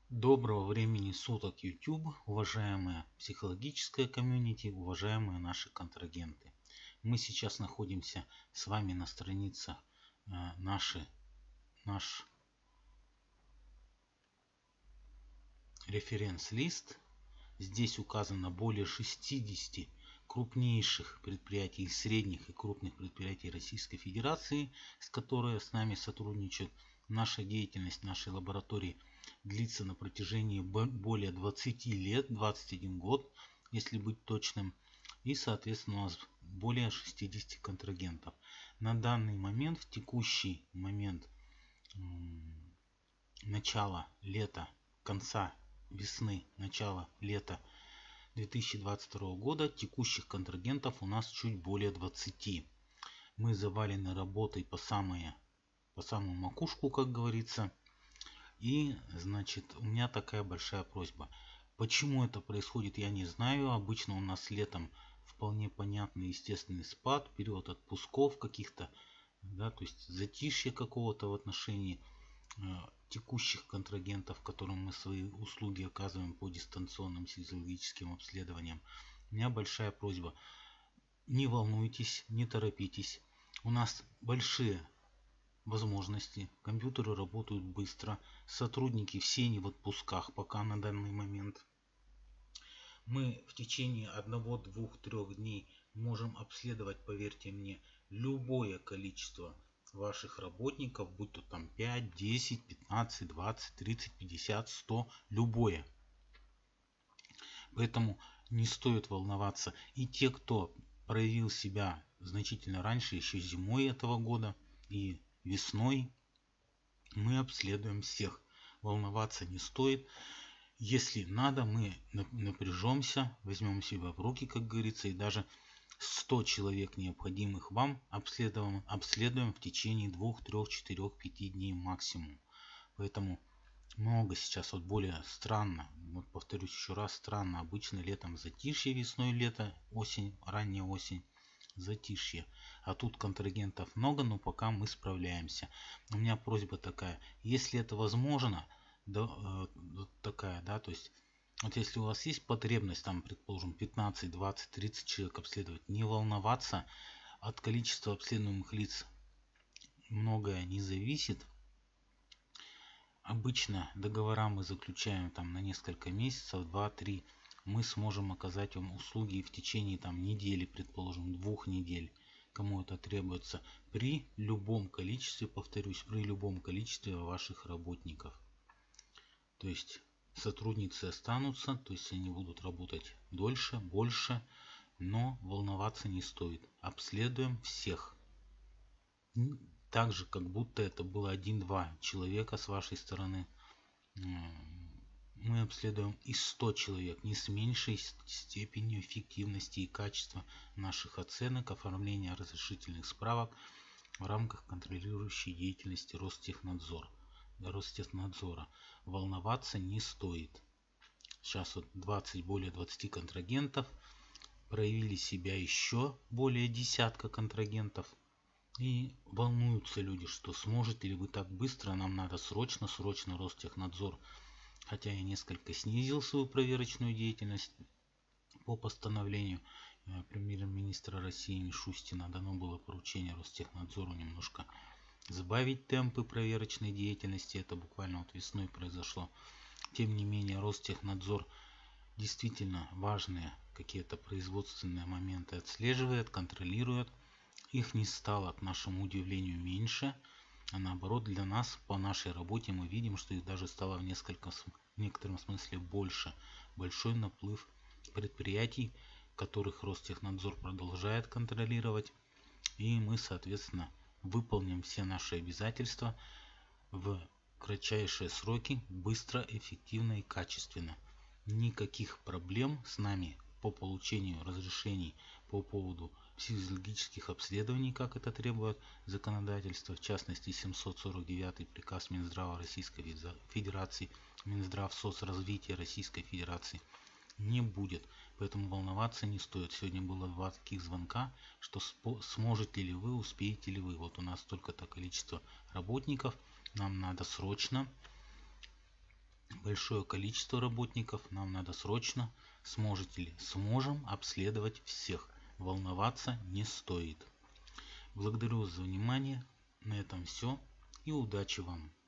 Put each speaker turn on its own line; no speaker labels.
Доброго времени суток, YouTube, уважаемая психологическая комьюнити, уважаемые наши контрагенты. Мы сейчас находимся с вами на странице наш референс-лист. Здесь указано более 60 крупнейших предприятий, средних и крупных предприятий Российской Федерации, с которыми с нами сотрудничают. Наша деятельность нашей лаборатории длится на протяжении более 20 лет, 21 год, если быть точным. И, соответственно, у нас более 60 контрагентов. На данный момент, в текущий момент начала лета, конца весны, начала лета 2022 года, текущих контрагентов у нас чуть более 20. Мы завалены работой по самую макушку, как говорится. И, значит, у меня такая большая просьба. Почему это происходит, я не знаю. Обычно у нас летом вполне понятный естественный спад, период отпусков каких-то, да, то есть затишье какого-то в отношении текущих контрагентов, которым мы свои услуги оказываем по дистанционным физиологическим обследованиям. У меня большая просьба. Не волнуйтесь, не торопитесь. У нас большие возможности, компьютеры работают быстро, сотрудники все не в отпусках пока на данный момент. Мы в течение 1, 2, 3 дней можем обследовать, поверьте мне, любое количество ваших работников, будь то там 5, 10, 15, 20, 30, 50, 100, любое. Поэтому не стоит волноваться. И те, кто проявил себя значительно раньше, еще зимой этого года и весной, мы обследуем всех. Волноваться не стоит. Если надо, мы напряжемся, возьмем себя в руки, как говорится, и даже 100 человек, необходимых вам, обследуем в течение 2, 3, 4, 5 дней максимум. Поэтому много сейчас вот более странно, вот повторюсь еще раз, странно. Обычно летом затишье, весной лето, осень, ранняя осень, затишье. А тут контрагентов много, но пока мы справляемся. У меня просьба такая, если это возможно, да, такая, да, то есть вот если у вас есть потребность, там, предположим, 15, 20, 30 человек обследовать, не волноваться, от количества обследуемых лиц многое не зависит. Обычно договора мы заключаем там на несколько месяцев, 2-3. Мы сможем оказать вам услуги в течение там недели, предположим, 2 недель, кому это требуется, при любом количестве, повторюсь, при любом количестве ваших работников. То есть сотрудницы останутся, то есть они будут работать дольше, больше, но волноваться не стоит. Обследуем всех. Так же, как будто это было 1-2 человека с вашей стороны. Мы обследуем и 100 человек, не с меньшей степенью эффективности и качества наших оценок, оформления разрешительных справок в рамках контролирующей деятельности Ростехнадзора. Волноваться не стоит. Сейчас вот более 20 контрагентов, проявили себя еще более десятка контрагентов. И волнуются люди, что сможете ли вы так быстро, нам надо срочно Ростехнадзор. Хотя я несколько снизил свою проверочную деятельность по постановлению премьер-министра России Мишустина. Дано было поручение Ростехнадзору немножко сбавить темпы проверочной деятельности. Это буквально вот весной произошло. Тем не менее, Ростехнадзор действительно важные какие-то производственные моменты отслеживает, контролирует. Их не стало, к нашему удивлению, меньше, а наоборот, для нас по нашей работе мы видим, что их даже стало в некотором смысле больше. Большой наплыв предприятий, которых Ростехнадзор продолжает контролировать, и мы, соответственно, выполним все наши обязательства в кратчайшие сроки, быстро, эффективно и качественно. Никаких проблем с нами по получению разрешений по поводу физиологических обследований, как это требует законодательство, в частности 749 приказ Минздрава Российской Федерации, Минздрав соцразвития Российской Федерации, не будет. Поэтому волноваться не стоит. Сегодня было 2 таких звонка, что сможете ли вы, успеете ли вы. Вот у нас столько-то количество работников, нам надо срочно. большое количество работников, нам надо срочно, сможете ли? Сможем обследовать всех, волноваться не стоит. Благодарю за внимание, на этом все и удачи вам!